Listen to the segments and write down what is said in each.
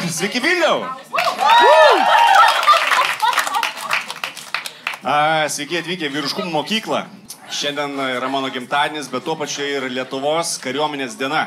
Sveiki Vilniau! Sveiki atvykę Vyriškumo mokyklą. Šiandien yra mano gimtadienis, bet tuo pačiu ir Lietuvos kariuomenės diena.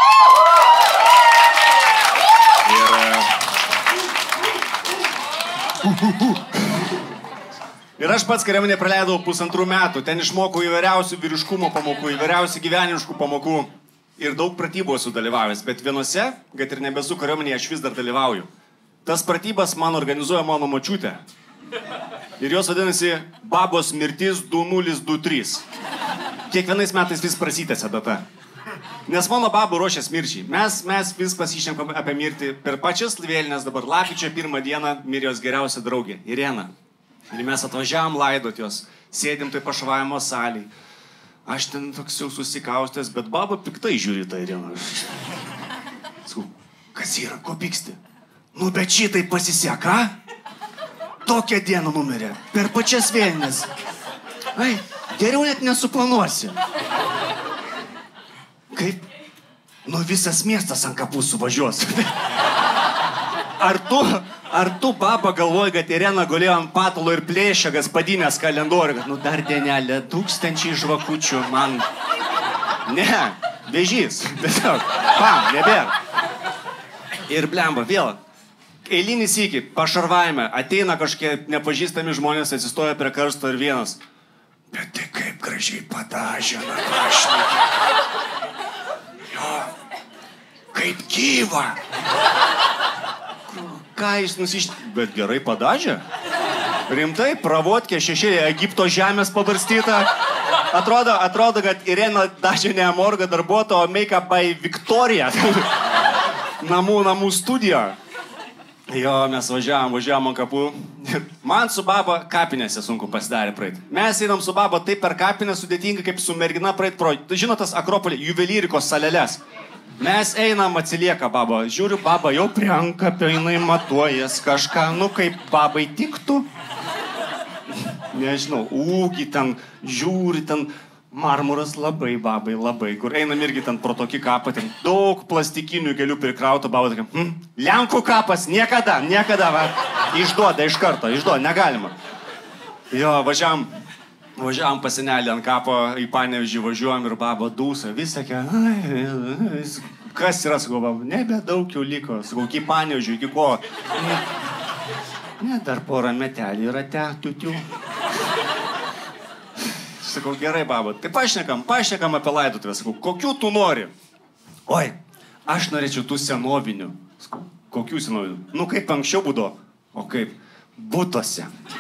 Ir aš pats kariuomenėje praleidau 1,5 metų. Ten išmokau įvairiausių vyriškumo pamokų, įvairiausių gyvenimiškų pamokų. Ir daug pratybų esu dalyvavęs, bet vienose, kad ir nebesu kariuomenėje, aš vis dar dalyvauju. Tas pratybas man organizuoja mano močiutė. Ir jos vadinasi Babos mirtis 2023. Kiekvienais metais vis prasitęsia data. Nes mano babų ruošias mirčiai. Mes vis pasišnekam apie mirtį. Per pačias vėlinės dabar lapkričio 1 dieną mirė jos geriausia draugė, Irena. Ir mes atvažiavom laidot jos. Sėdim tai pašvajamo salėj. Aš ten toks jau susikaustęs, bet baba piktai žiūri tą Ireną. Sakau, kas yra, ko pyksti? Nu, bet šitai pasiseka, tokią dieną numirė, per pačias vėlinės. Ai, geriau net nesuplanuosi. Kaip? Nu, visas miestas ant kapų suvažiuos. Ar tu, baba, galvoji, kad Irena gulėjo ant patalo ir plėšė gaspadinės kalendorių, kad, nu, dar dienelė, 1000 žvakučių, man... Ne, vėžys, tiesiog, pam, nebėra. Ir blemba, vėl, eilinį sykį, pašarvajame, ateina kažkokie nepažįstami žmonės, atsistoja prie karsto ir vienas. Bet tai kaip gražiai padažė, nakašnikė. Jo, kaip gyva. Ką jis nusišti? Bet gerai padažė. Rimtai, pravotkė šešėlė Egipto žemės pabarstyta. Atrodo, kad Irena dažė ne Amorga darbuotojo, o Make-up by Victoria. namų studijo. Jo, mes važiavom ant kapų. Man su baba kapinėse sunku pasidarė praeit. Mes einam su baba taip per kapinę sudėtingai, kaip su mergina praeit pro... Žinot, tas Akropolį, juvelyrikos saleles. Mes einam, atsilieka baba. Žiūriu, baba jau prie ankapio, jinai matuojas kažką. Nu, kaip babai tiktų. Nežinau, ūkį ten, žiūri ten. Marmuras labai, babai, labai. Kur einam irgi ten pro tokį kapą, ten daug plastikinių gėlių prikrauto, baba tokia, Lenkų kapas, niekada, va. Išduoda iš karto, negalima. Jo, važiavom pas senelį ant kapo, į Panevėžį važiuojam ir baba dūsa, vis sakė, kas yra, sakau, baba, nebedaug jau liko, sakau, iki Panevėžį, iki ko? Ne, dar porą metelį yra tiutių. Sakau, gerai, baba, tai pašnekam apie laidotuvę, sakau, kokių tu nori? Oi, aš norėčiau tų senovinių. Sakau, kokių senovinių? Nu, kaip anksčiau būdavo, o kaip butuose.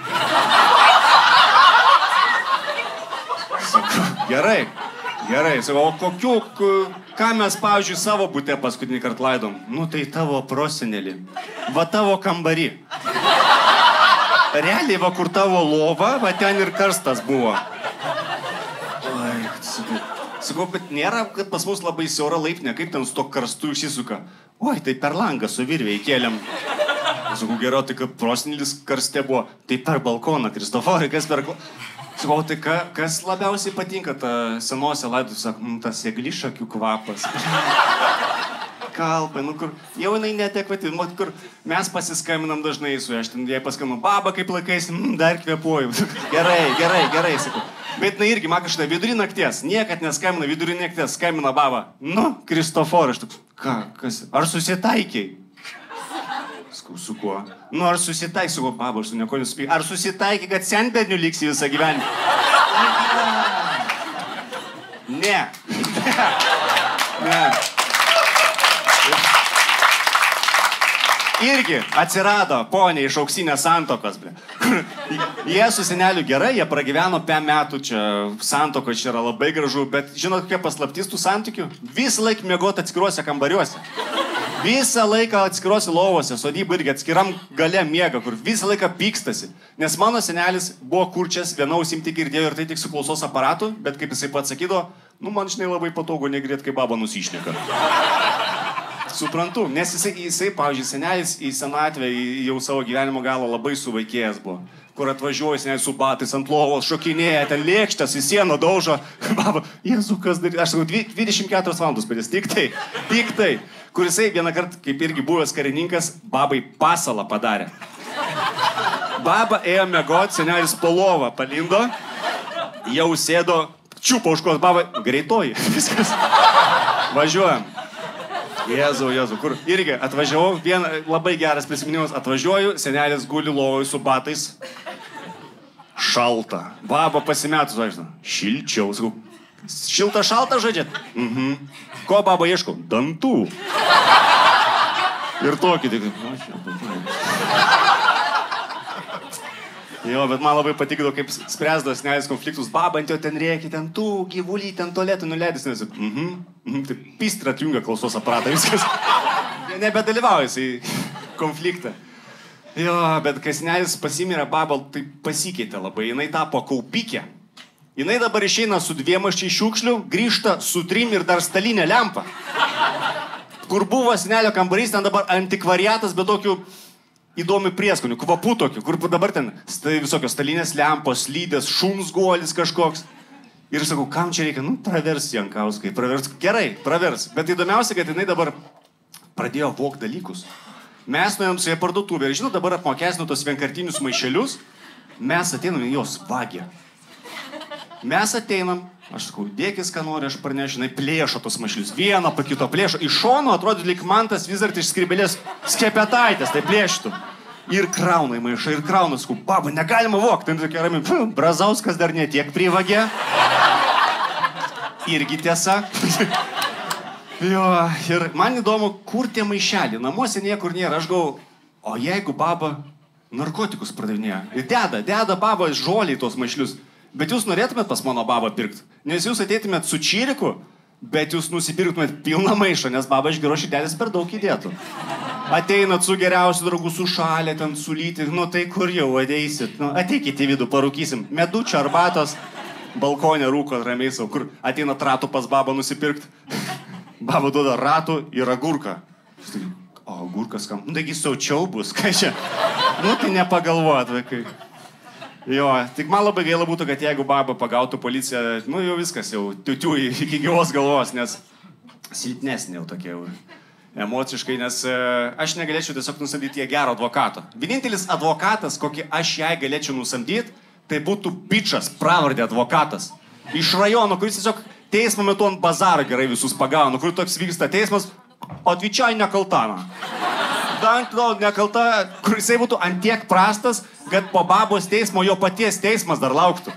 Gerai, sakau, o kokių, ką mes, pavyzdžiui, savo bute paskutinį kartą laidom? Nu, tai tavo prosenelį, va tavo kambarį. Realiai, va kur tavo lova, va ten ir karstas buvo. Sakau, bet nėra, kad pas mus labai siaura laiptinė, kaip ten su to karstu išsisuka. Oi, tai per langą su virvė įkėlėm. Sakau, geriau, tai kaip prosenelis karste buvo, tai per balkoną, Kristoforai, kas per... Sakau, tai kas labiausiai patinka ta senose laidotuvėse, sako, tas eglišakių kvapas. Kalbai, nu kur, jau jinai netekvati, kur mes pasiskambinam dažnai su ją, aš ten jai paskambinu, baba, kaip laikais, dar kvėpuoju. Gerai, sakau. Bet na irgi, man kažką vidury nakties, niekad neskambina vidury nakties, skambina baba. Nu, Kristoforai, aš toks, kas, ar susitaikiai? Sakau, su kuo? Nu, ar susitaikiai, sakau, baba, aš su nieko nesuspėjau. Ar susitaikiai, kad senberniu liksi visą gyvenimą? Ne. Irgi atsirado ponė iš auksinės santokos, ble. Jie su seneliu gerai, jie pragyveno 5 metų, čia santoko čia yra labai gražu, bet žinot, kokia paslaptis tų santykių? Visą laiką miegoti atskiruose kambariuose. Visą laiką atskiruose lovose, sodyba irgi atskiram gale miega, kur visą laiką pykstasi. Nes mano senelis buvo kurčias, viena ausim tik girdėjo ir tai tik su klausos aparatu, bet kaip jisai pats sakydavo, nu man žinai labai patogu negirdėti, kai baba nusišneka. Suprantu, nes jisai, pavyzdžiui, senelis į senatvę, jau savo gyvenimo galą labai suvaikėjęs buvo. Kur atvažiuoja senelis su batais ant lovos, šokinėja, ten lėkštas, į sieną daužo. Baba, Jėzu, kas daryti? Aš sakau, 24 valandos padės, tik tai. kur jisai vieną kartą, kaip irgi buvęs karininkas, babai pasalą padarė. Baba ėjo miegot, senelis po lovą palindo, jau sėdo, čiupo užkos baba, greitoji, viskas. Važiuojam. Jėzau, kur irgi atvažiavau, labai geras prisiminimas, atvažiuoju, senelis guli lovoj su batais. Šalta. Baba pasimetus, važina. Šilčiau. Sakau, šilta šalta žodžiat? Ko baba ieško? Dantų. Ir tokį tik. Jo, bet man labai patikdavo, kaip spręsdavo senelis konfliktus. Baba ant jo ten rėkia, ten tų gyvulį, ten tualetų nuleidęs. Tai pistra atjungia klausos aparatą, viskas. Nebedalyvauja jisai konfliktą. Jo, bet kai senelis pasimirė, baba tai pasikeitė labai. Jinai tapo kaupikė. Jinai dabar išeina su 2 maišais šiukšlių, grįžta su 3 ir dar stalinė lempa. Kur buvo senelio kambarys, ten dabar antikvariatas, bet tokių įdomių prieskonių, kvapų tokių, kur dabar ten visokios stalinės lempos, lydės, šuns guolis kažkoks. Ir sakau, kam čia reikia? Nu, pravers Jankauskai, pravers. Gerai, pravers. Bet įdomiausia, kad jinai dabar pradėjo vogti dalykus. Mes nuėjom su ją parduotuvę ir, žinau, dabar apmokesnų tos vienkartinius maišelius, mes ateinam į jos vagę. Mes ateinam, aš sakau, dėkis, ką nori, aš parnešiu, jinai plėšo tos maišelius. Vieną po kito plėšo. Iš šono atrodo lyg man tas vis dar iš skrybelės skepetaitės, tai plėštų. Ir krauna į maišą, ir krauna, sakau, baba, negalima vogti. Tai tokia rami, Brazauskas dar netiek privagė. Irgi tiesa. Jo, ir man įdomu, kur tie maišeliai. Namuose niekur nėra. Aš galvoju, o jeigu baba narkotikus pardavinėja. Ir deda baba žoliai tos maišelius. Bet jūs norėtumėt pas mano babą pirkti. Nes jūs ateitumėt su čiriku, bet jūs nusipirktumėt pilną maišą, nes baba iš geros širdelės per daug įdėtų. Ateinat su geriausiu draugu, su šalė, ten sulyti, nu tai kur jau ateisit? Nu, ateikit į vidų, parūkysim. Medučio arbatos, balkonė rūko ramiai savo, kur ateinat ratų pas babą nusipirkti. Baba duoda ratų ir agurką. O, agurkas kam? Nu, taigi saučiau bus, ką čia? Nu, tai nepagalvojat, vaikai. Jo, tik man labai gaila būtų, kad jeigu baba pagautų policiją, nu jau viskas, jau tiutių iki gyvos galvos, nes silpnesnė jau tokia jau emociškai, nes aš negalėčiau tiesiog nusamdyti ją gero advokato. Vienintelis advokatas, kokį aš jai galėčiau nusamdyti, tai būtų bičas, pravardė advokatas. Iš rajono, kuris tiesiog teismo metu ant bazaro gerai visus pagauna, kur toks vyksta teismas, atvičiai nekaltana. Nekalta, kur jisai būtų antiek prastas, kad po babos teismo jo paties teismas dar lauktų.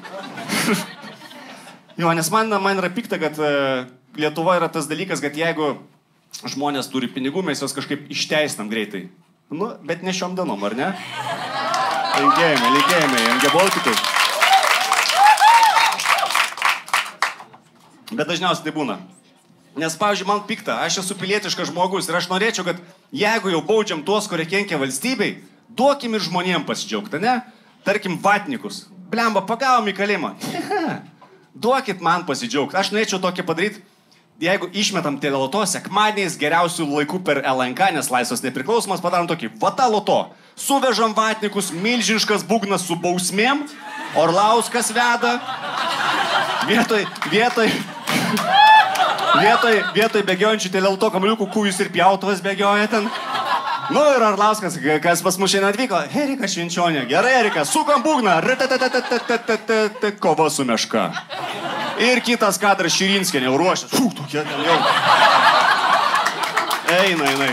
Jo, nes man yra pikta, kad Lietuva yra tas dalykas, kad jeigu žmonės turi pinigų, mes juos kažkaip išteisinam greitai. Nu, bet ne šiom dienom, ar ne? Linkėjimai, MG Balticui. Bet dažniausiai tai būna. Nes, pavyzdžiui, man pikta, aš esu pilietiškas žmogus ir aš norėčiau, kad jeigu jau baudžiam tuos, kurie kenkia valstybei, duokim ir žmonėm pasidžiaugti, ne? Tarkim, vatnikus. Blemba, pagavom į kalimą. Duokit man pasidžiaugti. Aš norėčiau tokį padaryti, jeigu išmetam teleloto, sekmadieniais geriausių laikų per LNK, nes laisvas nepriklausomas, padarom tokį vata loto. Suvežam vatnikus, milžiniškas būgnas su bausmėm, Orlauskas veda, vietoj bėgiojančių teleloto kamaliukų kūjus ir pjautuvas bėgioja ten. Nu ir Orlauskas, kas pas mus šiandien atvyko, Erika Švenčionė, gerai Erika, sukam būgną, kova su meška. Ir kitas kadras Širinskienė, ruošęs, tokie ten jau. Eina.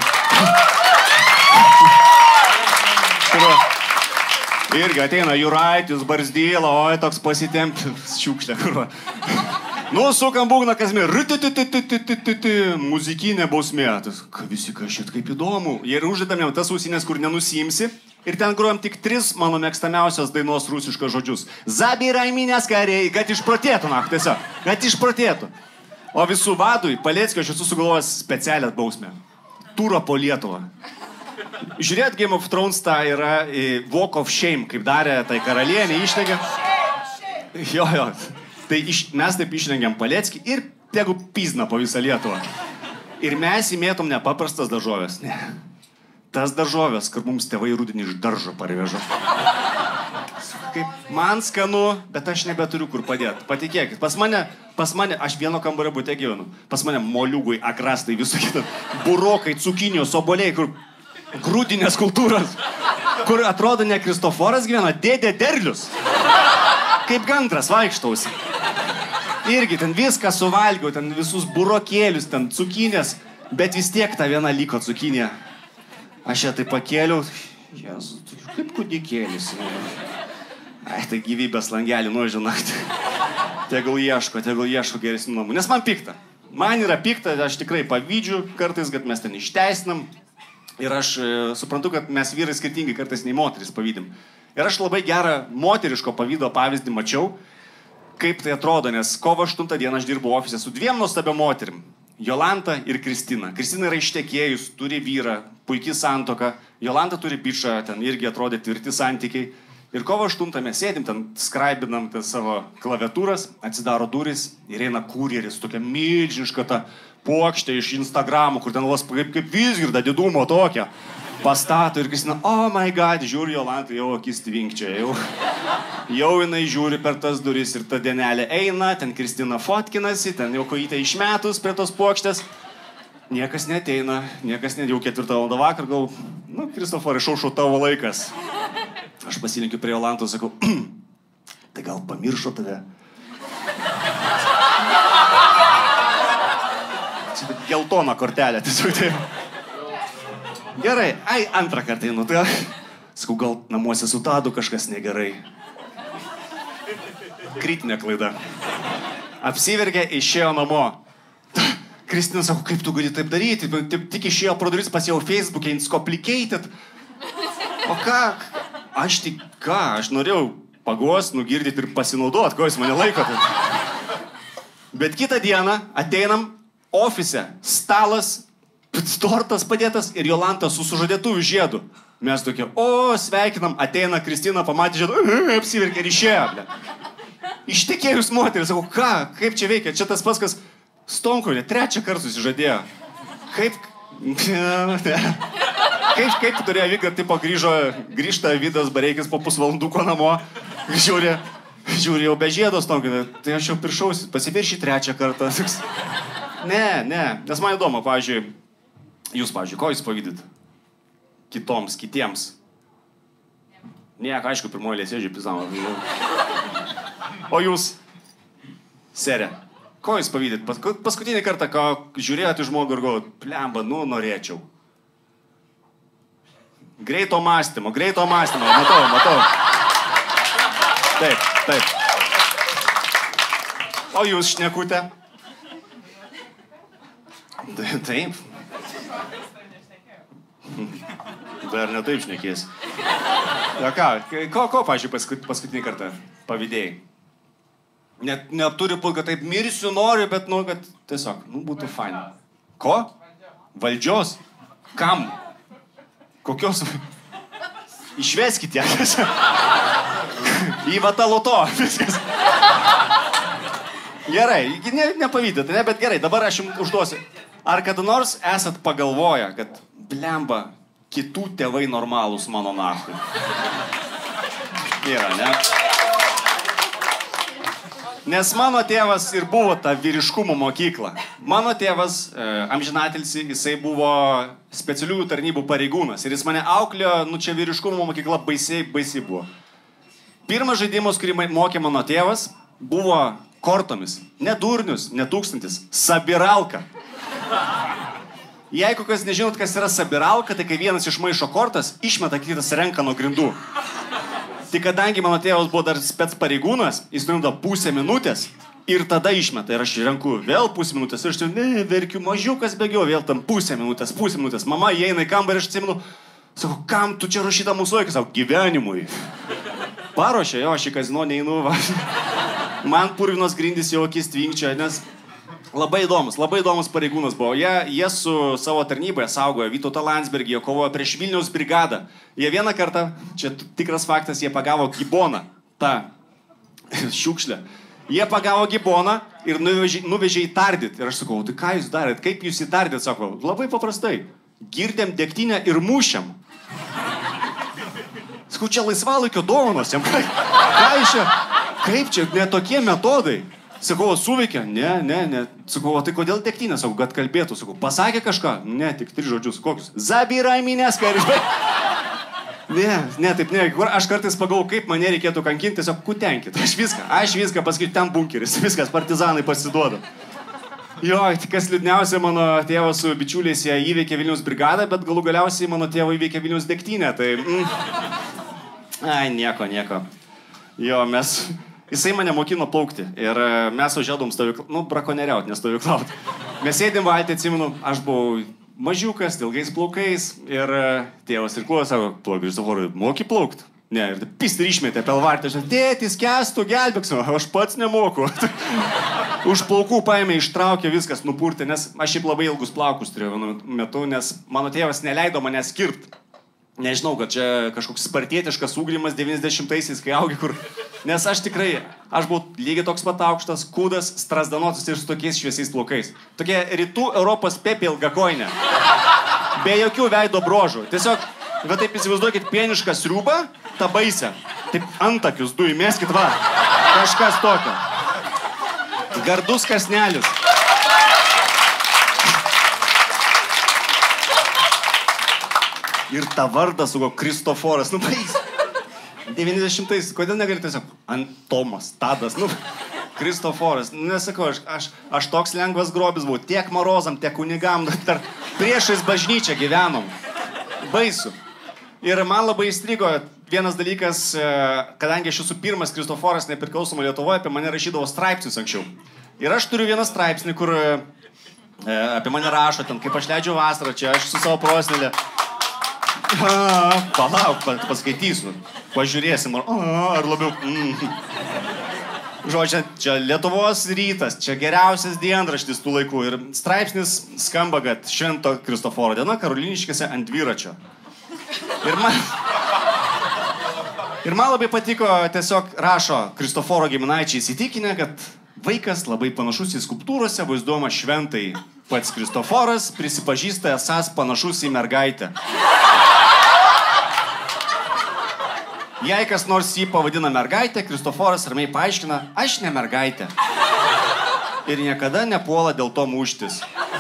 Irgi ateina Juraitis, Barzdyla, oi toks pasitempęs šiukšlė, kurva. Nu, sukam būgną, kasmė, muzikinė bausmė. Visi kažkaip kaip įdomu. Ir uždedam jau tas ausinės, kur nenusimsi. Ir ten grojam tik 3 mano mėgstamiausios dainos rusiškos žodžius. Zabirai minės kariai, kad išprotėtų, tiesiog, kad išprotėtų. O visų vadui, Paleckio, aš esu sugalvojęs specialią bausmę. Turą po Lietuvą. Žiūrėt, Game of Thrones tą yra Walk of Shame, kaip darė tai karalienė, išnegė. Jo. Tai mes taip išrengiam Paleckį ir tegu pizna po visą Lietuvą. Ir mes įmėtom nepaprastas daržovės. Ne. Tas daržovės, kur mums tėvai rudenį iš daržo parvežo. kaip man skanu, bet aš nebeturiu kur padėti. Patikėkit, pas mane, aš vieno kambario bute gyvenu. Pas mane moliūgui, akrastai, visų kitą, burokai, cukinijos, oboliai, kur grūdinės kultūros, kur atrodo ne Kristoforas gyvena, dėdė derlius. Kaip gandras vaikštausi. Irgi ten viską suvalgiau, ten visus burokėlius, ten cukinės, bet vis tiek ta viena liko cukinė. Aš ją tai pakėliau, Jėzus, kaip kūdikėlis. Ai, tai gyvybės langelį, nu, žinot. Tegul ieško geresnių namų. Nes man pikta. Man yra pikta, aš tikrai pavydžiu kartais, kad mes ten išteisinam. Ir aš suprantu, kad mes vyrai skirtingai kartais nei moteris pavydim. Ir aš labai gerą moteriško pavydo pavyzdį mačiau, kaip tai atrodo, nes kovo 8 dieną aš dirbu ofise su dviem nuostabiom moterim. Jolanta ir Kristina. Kristina yra ištekėjus, turi vyrą, puikiai santuoka. Jolanta turi bičą, ten irgi atrodė tvirti santykiai. Ir kovo 8 mes sėdim, ten skraibinam ten savo klaviatūras, atsidaro durys ir eina kurjeris, tokia milžiniška ta puokštė iš Instagramų, kur ten vos kaip Vizgirda didumo tokia. Pastato ir Kristina, oh my god, žiūri Jolanta, jau akis tvinkčia, jau jinai žiūri per tas duris ir ta dienelė eina, ten Kristina fotkinasi, ten jau kojytę išmetus prie tos puokštės. Niekas neteina, jau 4 valandą vakar, gal, nu, Kristoforai, šaušau tavo laikas. Aš pasilinkiu prie Jolantos, sakau, tai gal pamiršo tave? Čia geltona kortelė, tiesiog tai. Gerai, ai, antrą kartą einu, tai sakau, gal namuose su Tadu kažkas negerai. Kritinė klaida. Apsiverkė, išėjo namo. Kristina sako, kaip tu gali taip daryti? Tik išėjo pro duris, pasėjau Facebook'e, inskomplicated. O ką? Aš tik ką? Aš norėjau paguost, nugirdyti ir pasinaudot, ko jūs mane laikote. Bet kitą dieną ateinam ofise, stalas, tortas padėtas ir Jolanta su sužadėtuvių žiedu. Mes tokie, o, sveikinam, ateina Kristina, pamatė žiedu, apsiverkė ir išėjo. Ištekėjus moteris, sakau, ką, kaip čia veikia? Čia tas paskas Stonkurė, 3 kartą susižadėjo. Kaip turėjo vykti, kad tipo grįžta Vidas Bareikis po pusvalanduko namo, žiūri jau be žiedo Stonkurė. Tai aš jau piršausi, pasipiršį 3 kartą. Ne, nes man įdomu, jūs, ko jūs pavydit? Kitiems. Nieko, aišku, pirmoji lėsėdžiai pizama. O jūs, serė, ko jūs pavydit? Paskutinį kartą, ką žiūrėjote į žmogų ir galvojot, plemba, nu, norėčiau. Greito mąstymo, matau. Taip. O jūs šnekute? Taip. Dar ne taip šnekės. Ja ko, pažiūrėjau, paskutinį kartą pavydėjai? Neturi būt, kad taip mirsiu, noriu, bet, nu, kad tiesiog, nu, būtų fain. Ko? Valdžios? Kam? Kokios? Išveskit ją. Į vataloto. Viskas. Gerai, nepavydėte, ne, bet gerai, dabar aš jums užduosiu. Ar kada nors esat pagalvoję, kad, blemba, kitų tėvai normalūs mano nachui? Yra, ne? Nes mano tėvas ir buvo ta vyriškumo mokykla. Mano tėvas, amžinatilsi, jisai buvo specialiųjų tarnybų pareigūnas. Ir jis mane auklėjo, nu čia vyriškumo mokykla baisiai buvo. Pirmas žaidimas, kurį mokė mano tėvas, buvo kortomis. Ne durnius, ne tūkstantis. Sabiralka. Jeigu kas nežinot, kas yra sabiralka, tai kai vienas išmaišo kortas, išmeta, kitas renka nuo grindų. Tai kadangi mano tėvas buvo dar spec pareigūnas, jis nuimda pusę minutės ir tada išmeta. Ir aš renku vėl pusę minutės ir aš verkiu, mažiukas bėgiau, vėl tam pusę minutės. Mama įeina į kambarį, aš atsimenu, sako, kam tu čia rašyta mūsų vaikas? Sako, gyvenimui. Paruošė, jo, aš į kazino neinu. Man purvinos grindys jau akis tvinkčia, nes labai įdomus pareigūnas buvo. Jie su savo tarnyboje saugojo Vytautą Landsbergį, jie kovojo prieš Vilniaus brigadą. Jie vieną kartą, čia tikras faktas, jie pagavo giboną, tą šiukšlę. Jie pagavo giboną ir nuvežė į tardyt. Ir aš sakau, tai ką jūs darėt, kaip jūs į tardyt? Sako, labai paprastai, girdėm degtinę ir mušiam. Sakau, čia laisvalaikio dovanos, jam kaip čia, ne tokie metodai. Sakau, suveikia? Ne. Sakau, tai kodėl degtinė? Sakau, kad kalbėtų. Sakau, pasakė kažką? Ne, tik 3 žodžius. Kokius? Zabirai minės, karžbai. Ne, taip ne. Aš kartais pagalvoju, kaip mane reikėtų kankinti, tiesiog kutenkit. Aš viską pasakysiu, ten bunkeris. Viskas, partizanai pasiduoda. Jo, kas liūdniausia, mano tėvas su bičiuliais jie įveikė Vilniaus brigadą, bet galų galiausiai mano tėvo įveikė Vilniaus degtinę. Tai... Ai, nieko. Jo, jisai mane mokino plaukti ir mes važiuodom brakonieriaut, nestovyklaut. Mes sėdėm valtį, atsimenu, aš buvau mažiukas, ilgais plaukais ir tėvas ir kluoja, sako, plaukai, Kristoforai, moki plaukt? Ne, ir pist ir išmetė pelvartį, aš tėtis, kestų, gelbėksiu, aš pats nemoku. Už plaukų paėmė, ištraukė, viskas nupurtė, nes aš šiaip labai ilgus plaukus turėjau metu, nes mano tėvas neleido mane skirti. Nežinau, kad čia kažkoks spartietiškas ūgrimas 90-aisiais, kai augi kur... Nes aš buvau lygiai toks pat aukštas, kūdas, strazdanotas ir su tokiais šviesiais plaukais. Tokie rytų Europos Pepė ilgakoinė. Be jokių veido brožų. Tiesiog, va taip įsivaizduokit, pienišką sriubą, tą baisę. Taip antakius du įmeskit, va. Kažkas tokio. Gardus kasnelis. Ir tą vardą sugo Kristoforas. 90-ais, kodėl negali tiesiog Antomas, Tadas, Kristoforas. Nesakau, aš toks lengvas grobis buvau, tiek marozam, tiek kunigam, priešais bažnyčią gyvenom. Baisu. Ir man labai įstrigo vienas dalykas, kadangi aš esu pirmas Kristoforas nepriklausomą Lietuvoje, apie mane rašydavo straipsnius anksčiau. Ir aš turiu vieną straipsnį, kur apie mane rašo, ten, kaip aš leidžiu vasarą, čia aš su savo prosenelė. Palauk, paskaitysiu. Pažiūrėsim, ar labiau... Žodžiu, čia Lietuvos rytas, čia geriausias dienraštis tų laikų. Ir straipsnis skamba, kad Švento Kristoforo diena Karoliniškėse ant dviračio. Ir man labai patiko, tiesiog rašo Kristoforo giminaičiai įsitikinę, kad vaikas labai panašus į skulptūrose vaizduojama šventai. Pats Kristoforas prisipažįsta esąs panašus į mergaitę. Jei kas nors jį pavadina mergaitę, Kristoforas ramiai paaiškina, aš ne mergaitė. Ir niekada nepuola dėl to muštis.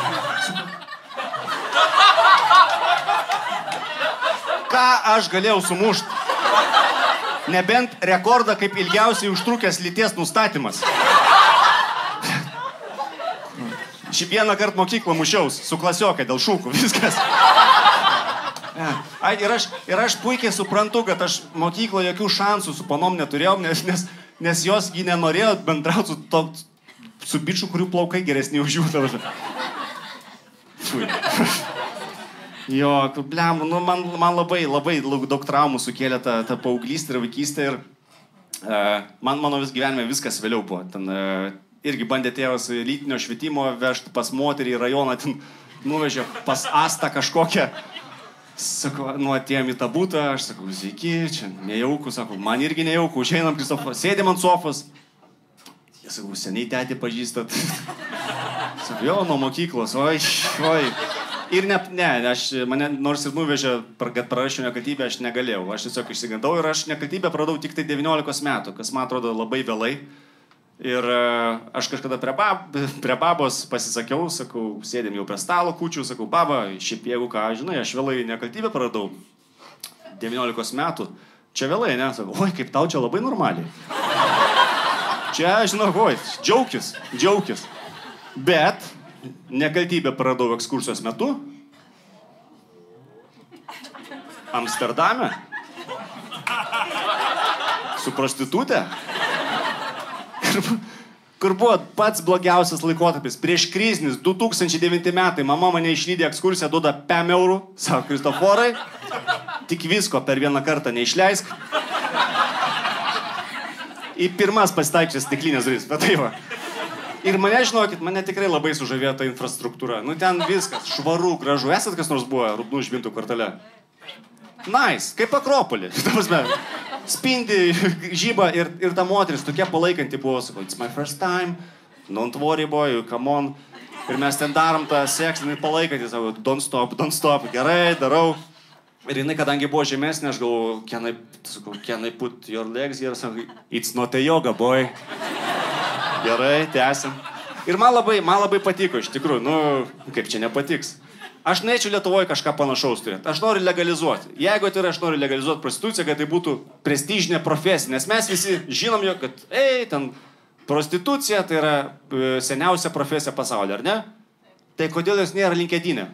Ką aš galėjau sumušti? Nebent rekordą kaip ilgiausiai užtrukęs lyties nustatymas. Šį vieną kartą mokyklą mušiaus su klasiokai dėl šūkų, viskas. Ir aš puikiai suprantu, kad aš mokykloje jokių šansų su panom neturėjau, nes jos gi nenorėjo bendrauti su biču, kurių plaukai geresni už jų. Jo, blem, man labai daug traumų sukėlė ta paauglystė ir vaikystė ir mano gyvenime viskas vėliau buvo. Ten irgi bandė tėvas lytinio švietimo vežti pas moterį į rajoną, ten nuvežė pas Astą kažkokią. Sakau, atėjom į tą butą, aš sakau, sveiki, čia nejauku, sakau, man irgi nejauku, užeinam Kristofą, sėdėm ant sofos. Jie sakau, seniai tėtį pažįstat. Sakau, jo, nuo mokyklos, oi. Ir mane nors ir nuvežė, kad prarašiau nekaltybę, aš negalėjau. Aš tiesiog išsigandau ir aš nekaltybę pradau tik tai 19 metų, kas man atrodo labai vėlai. Ir aš kažkada prie babos pasisakiau, sakau, sėdėm jau prie stalo kūčių, sakau, baba, šiaip jeigu ką, žinai, aš vėlai nekaltybę pradau 19 metų. Čia vėlai, ne? Sakau, oi, kaip tau čia labai normaliai. Čia, žinau, oi, džiaukis. Bet nekaltybę pradau ekskursijos metu Amsterdame su prostitutė. Kur buvo pats blogiausias laikotarpis. Prieš kriznis 2009 metai mama mane išlydė ekskursiją, duoda 5 eurų. Sako, Kristoforai, tik visko per vieną kartą neišleisk. Į pirmas pasitaikyčias stiklinės duris. Bet tai va. Ir mane, žinokit, mane tikrai labai sužavėjo ta infrastruktūra. Ten viskas, švaru, gražu. Esat kas nors buvo Rūbnų Žibintų kvartale? Nice, kaip Akropolį. Spindi, žyba ir ta moteris tokia palaikanti buvo, sako, it's my first time, don't worry boy, come on. Ir mes ten darom tą seksą, jinai palaikanti, sako, don't stop, gerai, darau. Ir jinai, kadangi buvo žemesnė, aš galvoju, can I put your legs here? It's not a yoga, boy. Gerai, tęsim. Ir man labai patiko, iš tikrųjų, kaip čia nepatiks. Aš norėčiau Lietuvoje kažką panašaus turėti. Aš noriu legalizuoti. Jeigu tai yra, aš noriu legalizuoti prostituciją, kad tai būtų prestižinė profesija. Nes mes visi žinom jo, kad, ten prostitucija tai yra seniausia profesija pasaulyje, ar ne? Tai kodėl jos nėra LinkedIn'e?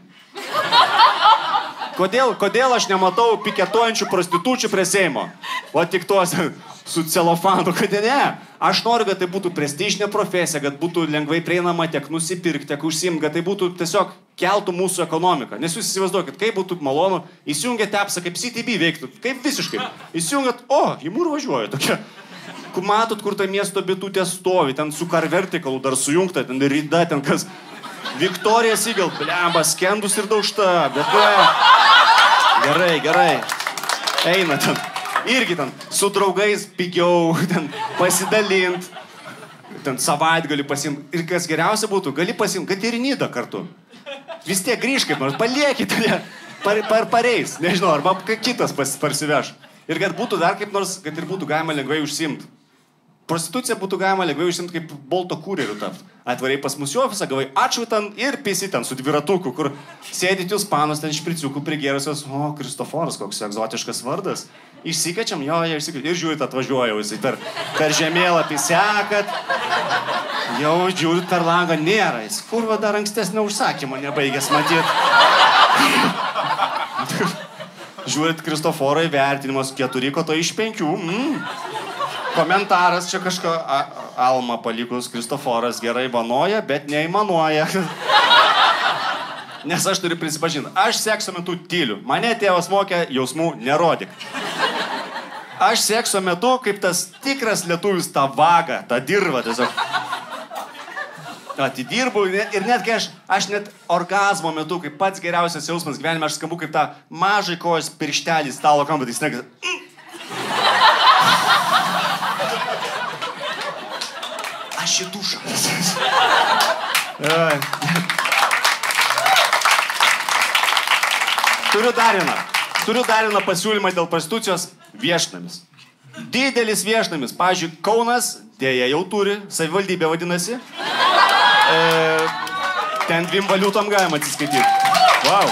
Kodėl aš nematau piketuojančių prostitučių prie Seimo? O tik tuos su celofanu, kad ne. Aš noriu, kad tai būtų prestižinė profesija, kad būtų lengvai prieinama tiek nusipirkti, tiek užsiimti, kad tai būtų tiesiog keltų mūsų ekonomiką. Nes jūs įsivaizduokit, kaip būtų malonu, įsijungiat tepsą, kaip CTB veiktų, kaip visiškai. Įsijungiat, į mūrų važiuoja tokia. Matot, kur ta miesto bitutė stovi, ten su Car Verticalu dar sujungta, ten Rida, ten kas... Viktorija Sigal, blemba, skendus ir daužta, bet gerai. Eina ten, irgi ten, su draugais pigiau, ten pasidalint, ten savaitgalį pasiimt. Ir kas geriausia būtų, gali pasiimt, kad ir Nidą kartu. Vis tiek grįžk kaip nors, paliekite, pareis, nežinau, arba kitas parsiveš. Ir kad būtų dar kaip nors, kad ir būtų galima lengvai užsiimti. Prostitucija būtų galima lengvai užsimti kaip Bolto kurjerių tapti. Atvarai pas mus į ofisą, gavai ačiū ten ir pisi ten su dviratuku, kur sėdit jūs panos ten špriciukų prigėrusios, Kristoforas, koks egzotiškas vardas. Išsikečiam, išsikečiam ir žiūrit, atvažiuoja jisai per žemėlapį sekat. Jau žiūrit per langą, nėra. Jis kurva dar ankstesnio užsakymo nebaigęs matyt. Žiūrit Kristoforai vertinimas 4 koto iš 5. Komentaras čia kažką Alma palikus, Kristoforas gerai vanoja, bet neįmanuoja. Nes aš turiu prisipažinti, aš sekso metu tyliu. Mane tėvas mokė, jausmų nerodyk. Aš sekso metu, kaip tas tikras lietuvis, tą vagą, tą dirvą tiesiog. Atidirbu ir net kai aš net orgazmo metu, kaip pats geriausias jausmas gyvenime, aš skambu kaip tą mažai kojos pirštelį stalo kampą, tai snegas. Aš į dušą. Turiu dar vieną pasiūlymą dėl prostitucijos viešnamis. Didelis viešnamis. Pavyzdžiui, Kaunas, dėja jau turi, savivaldybė vadinasi. Ten 2 valiutom galima atsiskaityti. Wow.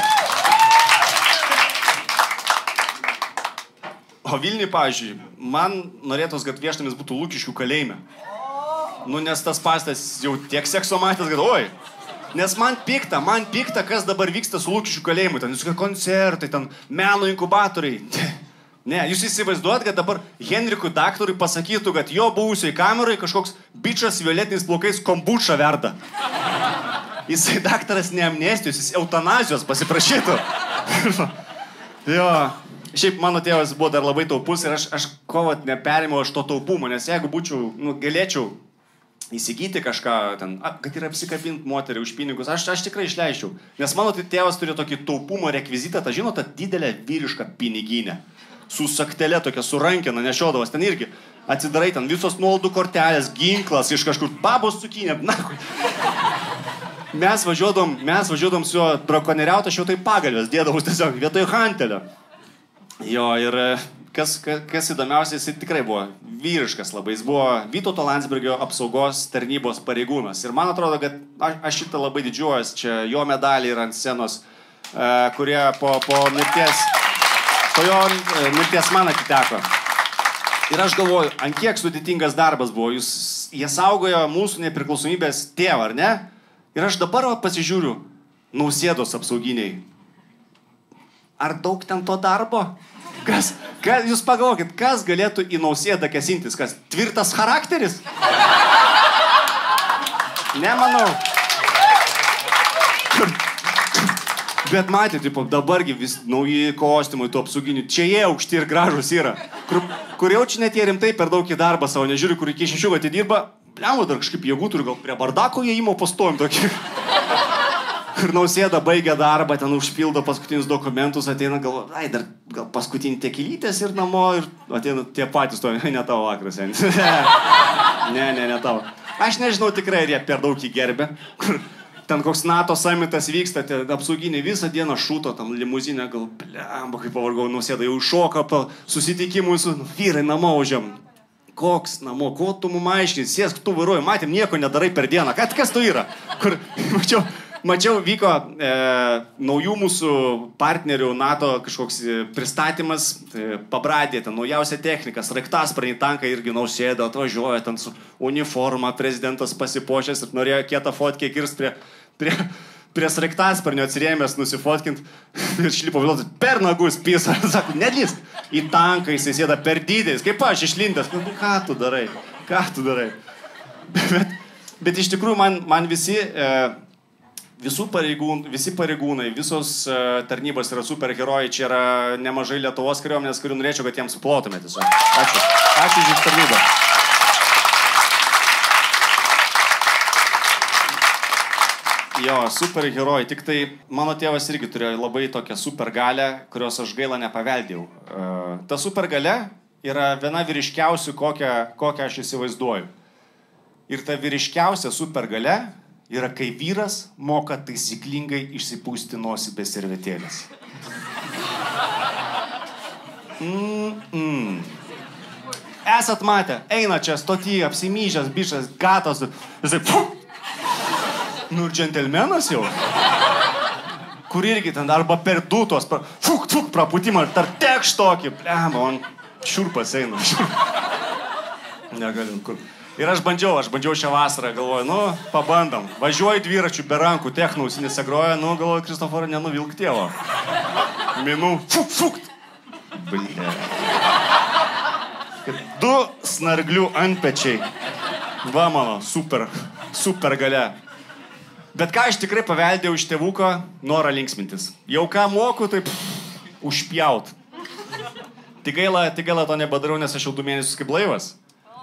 O Vilniui, pavyzdžiui, man norėtos, kad viešnamis būtų Lukiškių kalėjime. Nes tas pastas jau tiek sekso matęs, kad Nes man pikta, kas dabar vyksta su Lukiškių kalėjimu. Ten visokie koncertai, ten meno inkubatoriai. Ne, jūs įsivaizduojat, kad dabar Henrikui daktarui pasakytų, kad jo buvusioj kamerai kažkoks bičas violetiniais plaukais kombučą verda. Jisai daktaras ne amnestijos, jis eutanazijos pasiprašytų. Jo. Šiaip mano tėvas buvo dar labai taupus ir aš kovat neperėmiau aš to taupumo, nes jeigu būčiau, galėčiau įsigyti kažką ten, kad ir apsikabinti moterį už pinigus, aš tikrai išleičiau. Nes mano tėvas turėjo tokį taupumo rekvizitą, tą žinot, tą didelę vyrišką piniginę. Su saktele tokia, su rankena nešiodavas, ten irgi atsidarai ten visos nuolaidų kortelės, ginklas iš kažkur, babos cukinė, na. Mes važiuodom su juo brakonieriauti, aš jau tai pagalvės dėdavus tiesiog vietoj hantelio. Jo, ir kas įdomiausia, jis tikrai buvo vyriškas labai. Jis buvo Vytauto Landsbergio apsaugos tarnybos pareigūnas. Ir man atrodo, kad aš šitą labai didžiuojas. Čia jo medaliai yra ant scenos, kurie po jo mirties man atiteko. Ir aš galvoju, ant kiek sudėtingas darbas buvo. Jie saugojo mūsų nepriklausomybės tėvą, ar ne? Ir aš dabar pasižiūriu, Nausėdos apsauginiai. Ar daug ten to darbo? Jūs pagalvokit, kas galėtų į Nausėdą kėsintis? Kas? Tvirtas charakteris? Nemanau. Bet matėte, dabargi vis nauji kostiumai, tų apsauginių. Čia jie aukšti ir gražus yra. Kur jau čia net jie rimtai per daug į darbą savo nežiūri, kur iki 6 atidirba. Pliamo dar kažkaip jėgų turiu, gal prie bardako jie įmo pastojim tokį. Kur Nausėda baigia darbą, ten užpildo paskutinius dokumentus, ateina gal paskutinį tekilytės ir namo, ir ateina tie patys to, ne tavo vakaras. Ne tavo. Aš nežinau tikrai, ar jie per daug jį gerbė. ten koks NATO samitas vyksta, apsauginė visą dieną šūto, tam limuzinė, gal, blemba, kaip pavargau, nusėda, jau šoka, susitikimui su vyrai namo užėm. Koks namo, ko tu mum aiškini, sėsk, tu vairuoji, matėm, nieko nedarai per dieną. Kas tu yra? Kur, mačiau, vyko naujų mūsų partnerių NATO kažkoks pristatymas, pabradė, ten naujausia technika, sraigtasparniai tankai irgi nausėda, atvažiuoja ten su uniforma, prezidentas pasipošęs ir norėjo kietą fotkę kirst prie sraigtasparnio atsirėmęs nusifotkint ir šlipo vėliau, per nagus pisa, sako, nedlysk, į tanką jis sėda per didelis, kaip aš išlindęs, ką tu darai? Bet iš tikrųjų man visi pareigūnai, visos tarnybos yra superherojai, čia yra nemažai Lietuvos kariuomenės, kurių norėčiau, kad jiems suplotumėte. Ačiū. Ačiū už tarnybą. Jo, superherojai, tik tai mano tėvas irgi turėjo labai tokią supergalę, kurios aš gaila nepaveldėjau. Ta supergalia yra viena vyriškiausių, kokią aš įsivaizduoju. Ir ta vyriškiausia supergalia yra, kai vyras moka taisyklingai išsipūsti nosį be servetėlės. Esat matę, eina čia stoty, apsimyžęs, bišas, gatos, jisai, nu ir džentelmenas jau. Kur irgi ten arba per dutos, praputimą, tar tekš tokį, blema, man šiurpas eina. Negaliu, kur. Ir aš bandžiau šią vasarą, galvoju, nu, pabandom. Važiuoju dviračių be rankų, technaus nesagroja, nu, galvoju, Kristoforą, nenuvilk tėvo. Minu, Blė. 2 snarglių antpečiai. Va mano, super galia. Bet ką aš tikrai paveldėjau iš tėvuko, norą linksmintis. Jau ką moku, taip užpjaut. Tik gaila to nebadariau, nes aš jau 2 mėnesius kaip blaivas.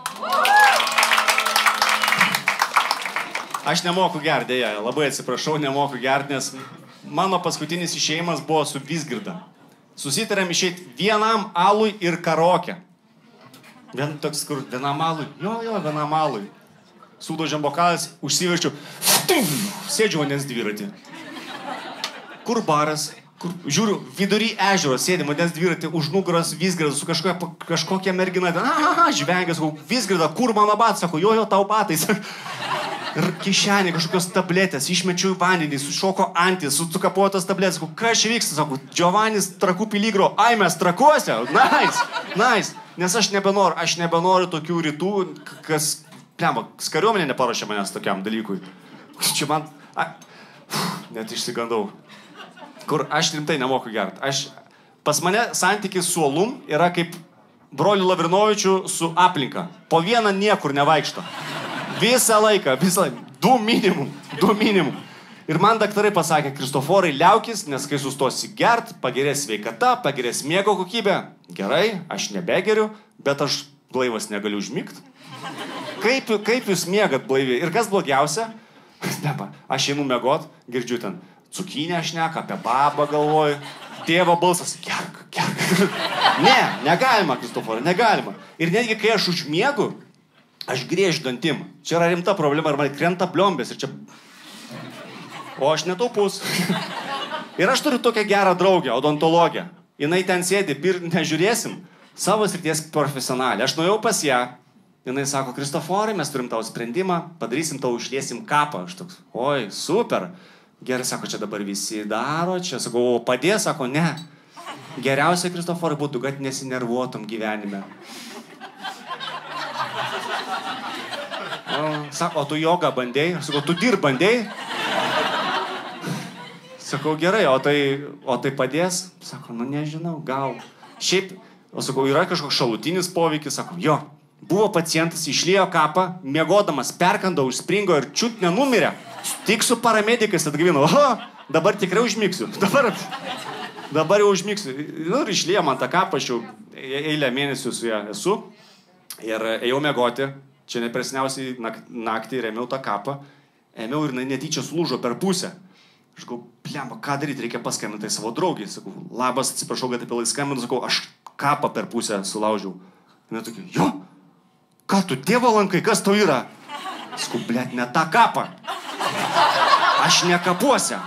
Aš nemoku gerti, dėja, labai atsiprašau, nemoku gerti, nes mano paskutinis išėjimas buvo su Vizgirda. Susitarėm išeiti vienam alui ir karaoke. Toks, kur vienam alui, vienam alui. Sūdožiam bokalas, užsiverčiu, sėdžiu vandens dviratį. Kur baras? Žiūriu, vidury ežero sėdi vandens dviratį, už nugaros Vizgirdas su kažkokia mergina. Žvengia, sakau, Vizgirda, kur mano batai? Sako, jo, tau batai. Ir kišenė kažkokios tabletės, išmečiau į vandenį, sušoko antis, sukapuotas tabletės. Sakau, kas čia vyksta? Sakau, Giovanis trakų piligro, ai mes trakuose? Nice. Nes aš nebenoriu tokių rytų, kas... Kariuomenė neparuošė manęs tokiam dalykui. Čia man... Net išsigandau. Kur aš rimtai nemoku gert. Pas mane santykis su uolum yra kaip brolių Lavrinovičių su aplinka. Po vieną niekur nevaikšto. Visą laiką. 2 minimum. Ir man daktarai pasakė, Kristoforai, liaukis, nes kai sustosi gert, pagerės sveikata, pagerės miego kokybė. Gerai, aš nebegeriu, bet aš blaivas negaliu užmigt. Kaip jūs miegat blaiviai? Ir kas blogiausia? Aš einu miegot, girdžiu ten cukinę šneka, apie babą galvoju. Tėvo balsas, gerk. Ne, negalima, Kristoforai, negalima. Ir netgi kai aš užmiegu, aš griežiu dantim. Čia yra rimta problema, ir man krenta bliombės. Ir čia... O aš netaupus. Ir aš turiu tokią gerą draugę, odontologę. Jinai ten sėdi, nežiūrėsim. Savo srities profesionalė. Aš nuėjau pas ją. Jinai sako, Kristoforai, mes turim tau sprendimą, padarysim tau, užliesim kapą. Aš toks, oi, super. Gerai, sako, čia dabar visi daro, čia, sakau, padės, sako, ne. Geriausia, Kristoforai, būtų, kad nesinervuotum gyvenime. Sako, o tu jogą bandėjai? Sakau, tu dirb bandėjai? Sakau, gerai, o tai padės? Sako, nu nežinau, gal. Šiaip, o sakau, yra kažkoks šalutinis poveikis? Sako, jo. Buvo pacientas, išliejo kapą, miegodamas, perkando, užspringo ir čiut nenumirė. Tik su paramedikais atgyvino. Dabar tikrai užmigsiu. Dabar jau užmigsiu. Ir išliejo man tą kapą, aš jau eilę mėnesių su ją esu. Ir ėjau miegoti. Čia nepresniausiai naktį remiau tą kapą. Ėmiau ir netyčia sulūžo per pusę. Aš galvoju, blemba, ką daryti, reikia paskambinti tai savo draugiai. Sakau, labas, atsiprašau, kad apie lai skambinu. Sakau, aš kapą per pusę sulaužiau. Ir tokia, jo. Ką tu tėvo lankai, kas tau yra? Sakau, blėt, ne tą kapą. Aš nekapuosiu.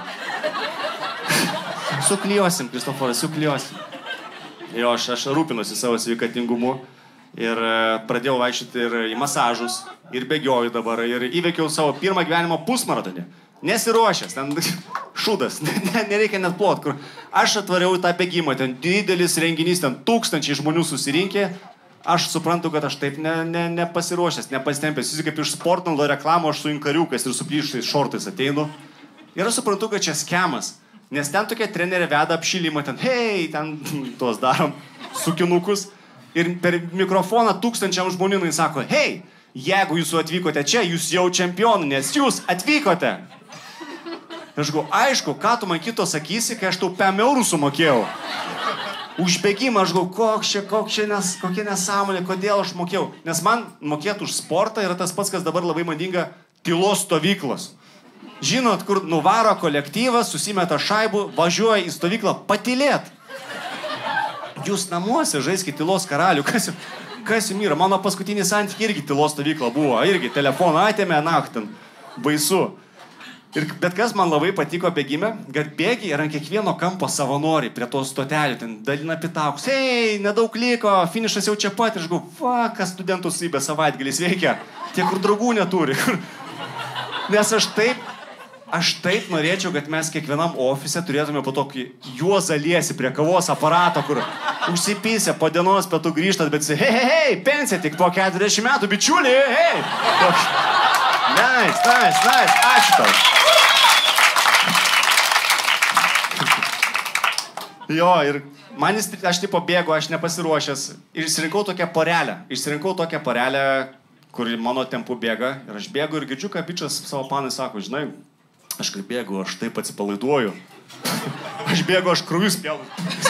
Sukliuosim, Kristoforas, sukliuosim. Jo, aš rūpinuosi savo sveikatingumu ir pradėjau vaikščioti ir į masažus, ir bėgioju dabar, ir įveikiau savo pirmą gyvenimo pusmaratonį. Nesiruošęs, ten šūdas, nereikia net plot, kur aš atvariau tą bėgimą, ten didelis renginys, ten 1000 žmonių susirinkė, aš suprantu, kad aš taip nepasiruošęs, nepastempęs, visi kaip iš Sportlando reklamo, aš su inkariukais ir su plyštais šortais ateinu. Ir aš suprantu, kad čia skemas, nes ten tokia trenerė veda apšilimą, ten, hei, ten tuos darom, sukinukus, ir per mikrofoną 1000 žmonių jis sako, hei, jeigu jūs atvykote čia, jūs jau čempionai, nes jūs atvykote. Aš galvoju, aišku, ką tu man kito sakysi, kai aš tau 5 eurų sumokėjau. Už bėgimą aš galvoju, kokia nesąmonė, kodėl aš mokėjau. Nes man mokėti už sportą yra tas pats, kas dabar labai madinga tylos stovyklos. Žinot, kur nuvaro kolektyvas, susimeta šaibų, važiuoja į stovyklą patylėt. Jūs namuose žaiskite tylos karalių, kas jums yra? Mano paskutinį santykį irgi tylos stovykla buvo, irgi telefoną atėmė naktin, baisu. Bet kas man labai patiko bėgime, kad bėgi ir ant kiekvieno kampo savanoriai prie tos stotelių, ten dalina pitaukus, hei, nedaug liko, finišas jau čia pat, ir aš galvoju, kas studentų savybė savaitgalis veikia, tie, kur draugų neturi. Nes aš taip norėčiau, kad mes kiekvienam ofise turėtume po tokį juozą liesi prie kavos aparato, kur užsipysę po dienos pietų grįžtat, bet hei, pensija tik po 40 metų, bičiuliai, hei. Nice, ačiū tau. Jo, ir aš tipo bėgu, aš nepasiruošęs ir išsirinkau tokią porelę, kur mano tempu bėga, ir aš bėgu ir girdžiu, ką bičas savo panai sako, žinai, aš kaip bėgu, aš taip atsipalaiduoju. Aš bėgu, aš krūvis pėlu.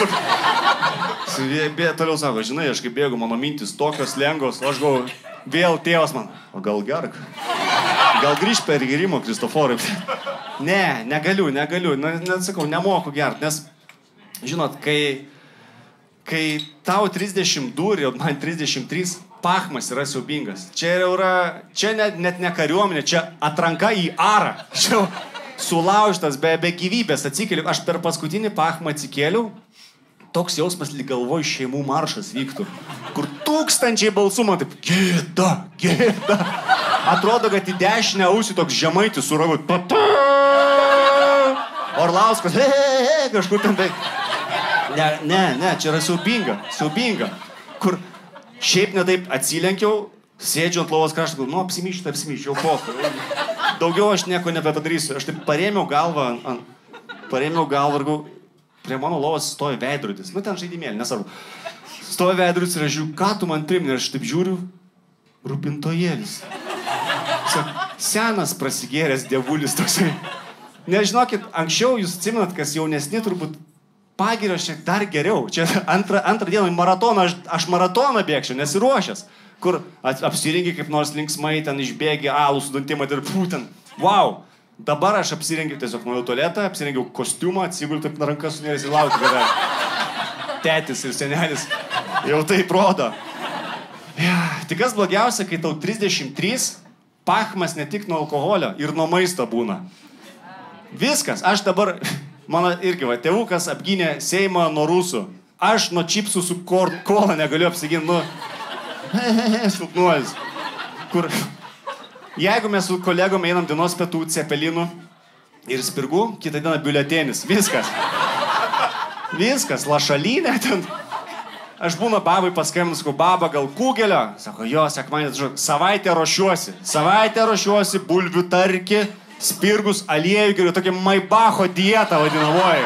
Toliau sako, žinai, aš kaip bėgu, mano mintis tokios lengvos, aš galvoju, vėl tėvas man, o gal gerk? Gal grįž per gėrimo, Kristoforai? Ne, negaliu, sakau, nemoku gert, nes, žinot, kai tau 32 ir man 33, pachmas yra siaubingas. Čia net ne kariuomenė, čia atranka į arą. Čia sulaužtas, be gyvybės atsikėliau. Aš per paskutinį pachmą atsikėliau, toks jausmas lyg galvoj šeimų maršas vyktų, kur 1000 balsų man taip, gėda. Atrodo, kad į dešinę ausį toks žemaitis suragut. Orlauskas, kažkur ten tai. Ne, čia yra siaubinga. Kur šiaip netaip atsilenkiau, sėdžiu ant lovos krašto, apsimyšiu, jau pofu. Daugiau aš nieko nebepadarysiu. Aš taip parėmiau galvą ir prie mano lovos stovi veidrodis. Ten žaidimėlį, nesvarbu. Stovi veidrodis ir aš žiūriu, ką tu man primini. Aš taip žiūriu, rūpintojėlis. Senas prasigėręs dievulis toksai. Nežinokit, anksčiau jūs atsimenat, kas jaunesni turbūt pagirios čia dar geriau. Čia antrą dieną maratoną, aš maratoną bėgčiau, nesiruošęs. Kur apsirengi kaip nors linksmai, ten išbėgi alų su dantim ir būtent, wow. Dabar aš apsirengiu tiesiog nuėjau tualetą, apsirengiau kostiumą, atsiguliu taip na rankas sunėrės ir laukiu, kada tėtis ir senelis jau taip rodo. Ja, tik kas blogiausia, kai tau 33, pachmas ne tik nuo alkoholio ir nuo maisto būna. Viskas, aš dabar, mano irgi tėvukas apgynė Seimą nuo rusų. Aš nuo čipsų su kola negaliu apsiginti, silpnuolis. Kur, jeigu mes su kolegom einam dienos pietų cepelinų ir spirgų, kitą dieną biuletenis. Viskas, lašalinė ten. Aš būna babai paskambinu, sakau, baba, gal kugelio? Sako, jo, sekmanės, savaitę ruošiuosi, bulvių tarki, spirgus, aliejų, geriau, tokia Maibacho dieta vadinamoji.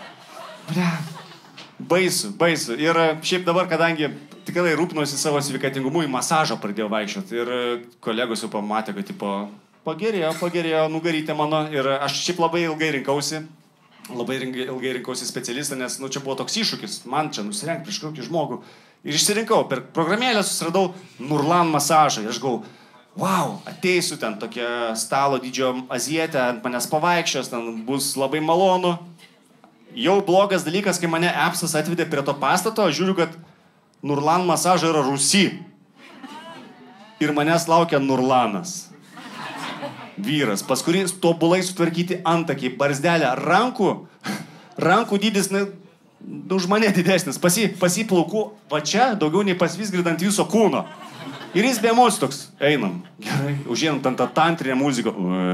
Baisu. Ir šiaip dabar, kadangi tikrai rūpinosi savo sveikatingumu, į masažą pradėjau vaikščioti. Ir kolegos jau pamatė, kad tipo, pagerėjo nugarytė mano. Ir aš šiaip labai ilgai rinkausi specialistą, nes čia buvo toks iššūkis. Man čia nusirengti prieš kokį žmogų. Ir išsirinkau, per programėlę susiradau Nurlan masažą. Ir aš galvoju, wow, ateisiu ten tokia stalo dydžio azietė, ant manęs pavaikščios, ten bus labai malonu. Jau blogas dalykas, kai mane appsas atvedė prie to pastato, aš žiūriu, kad Nurlan masažą yra Rusy. Ir manęs laukia Nurlanas. vyras, pas kurį tobulai sutvarkyti antakiai, barzdelę, rankų dydis, už mane didesnis, pas jį plaukų, va čia daugiau nei pas Vizgirdą ant viso kūno. Ir jis be emocijų toks, einam, gerai, užėjant ant tą tantrinę muziką,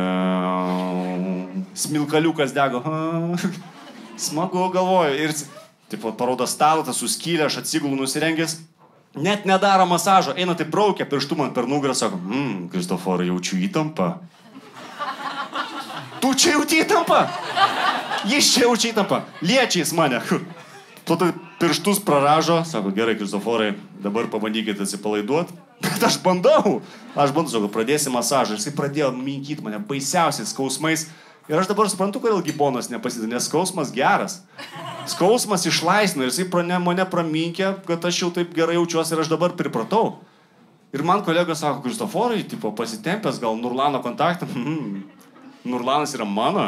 smilkaliukas dego, smagu galvoju, ir tipo, parodo stalą, tas suskylė, aš atsigulu nusirengęs, net nedaro masažo, eina tai braukia pirštų man per nugarą, sako, Kristoforai, jaučiu įtampą. Tu čia jauti įtampą? Jis čia jaučia įtampą. Liečiais mane. Tu tai pirštus praražo, sako, gerai, Kristoforai, dabar pabandykite atsipalaiduoti. Bet aš bandau, sako, pradėsi masažą. Ir jisai pradėjo minkyti mane baisiausiais skausmais. Ir aš dabar suprantu, kodėl gibonas nepasidė, nes skausmas geras. Skausmas išlaisvino ir jisai mane praminkė, kad aš jau taip gerai jaučiuosi ir aš dabar pripratau. Ir man kolega sako, Kristoforai, tipo, pasitempęs gal Nurlano kontaktą. Nurlanas yra mano.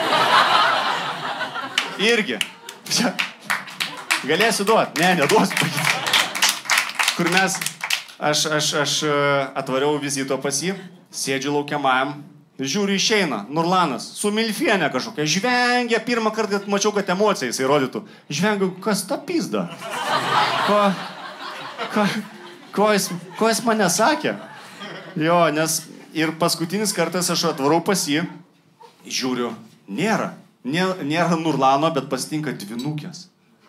Irgi. Galėsiu duoti. Ne, neduosiu. Kur aš atvariau vizito pas jį, sėdžiu laukiamajam. Žiūriu, išeina, Nurlanas, su milfienė kažkokia, žvengia, pirmą kartą mačiau, kad emocija jisai rodytų. Žvengiu, kas ta pizda? Ko jis mane sakė? Jo, nes ir paskutinis kartas aš atvarau pas jį, žiūriu, nėra Nurlano, bet pasitinka dvinukės.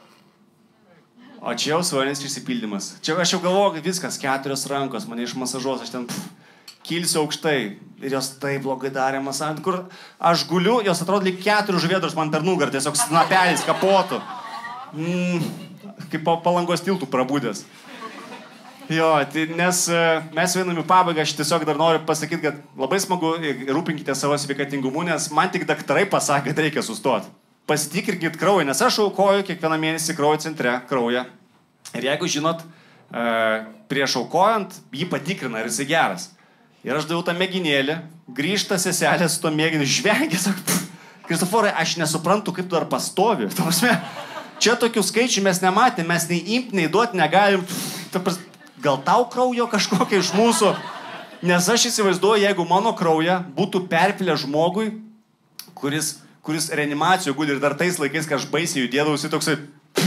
O čia jau svajonės išsipildymas. Čia aš jau galvoju, kad viskas, 4 rankos, mane išmasažuos, aš ten kilsiu aukštai ir jos taip blogai darė masažą, kur aš guliu, jos atrodo lyg 4 žuvėdros man per nugarą, tiesiog snapelis kapotų. Kaip po Palangos tiltų prabūdęs. Jo, tai nes mes einam į pabaigą, aš tiesiog dar noriu pasakyti, kad labai smagu, rūpinkite savo sveikatingumu, nes man tik daktarai pasakė, kad reikia sustoti. Pasitikrinkit kraują, nes aš aukoju kiekvieną mėnesį kraujo centre kraują. Ir jeigu žinot, prieš aukojant, jį patikrina, ar jisai geras. Ir aš daviau tą mėginėlį, grįžta seselė su to mėginiu, žvengia, sako, Kristoforai, aš nesuprantu, kaip tu dar pastovi. Čia tokių skaičių mes nematėm, mes nei imti, nei duoti negalim. Gal tau kraujo kažkokia iš mūsų? Nes aš įsivaizduoju, jeigu mano krauja būtų perpilę žmogui, kuris reanimacijoje guli ir dar tais laikais, kai aš baisiai judėdavausi, toksai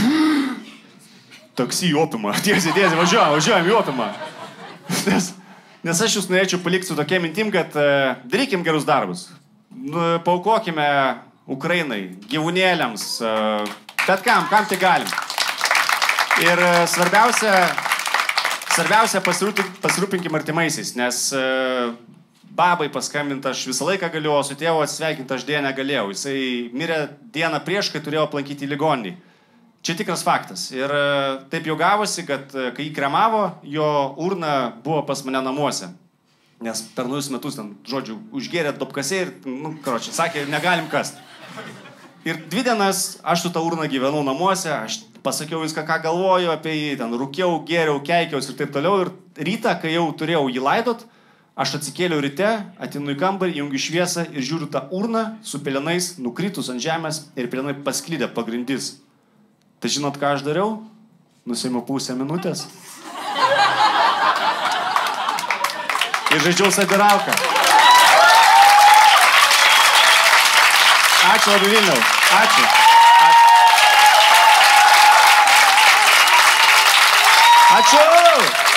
taksi į opimą. Tiesiai, važiuojam į opimą. Nes aš jūs norėčiau palikti su tokia mintim, kad darykim gerus darbus. Paaukokime Ukrainai, gyvūnėliams, bet kam tik galim. Ir svarbiausia pasirūpinkim artimaisiais, nes babai paskambinti aš visą laiką galiu, o su tėvu atsveikinti aš dėja negalėjau. Jisai mirė dieną prieš, kai turėjau aplankyti į ligoninį. Čia tikras faktas. Ir taip jau gavosi, kad kai jį kremavo, jo urna buvo pas mane namuose. Nes per naujus metus ten, žodžiu, užgėrė dopkasė ir, sakė, negalim kast. Ir 2 dienas aš su ta urna gyvenau namuose, aš pasakiau viską, ką galvoju apie jį, ten rūkiau, gėriau, keikiaus ir taip toliau. Ir rytą, kai jau turėjau jį laidot, aš atsikėliau ryte, atinu į kambarį, įjungiu šviesą ir žiūriu tą urną su pelenais nukritus ant žemės ir pelenai pasklydę pagrindis. Tai žinot, ką aš dariau? Nusiėmiau pusę minutės. Ir žaidžiau savirauką. Ačiū labai Vilniau. Ačiū. Ačiū.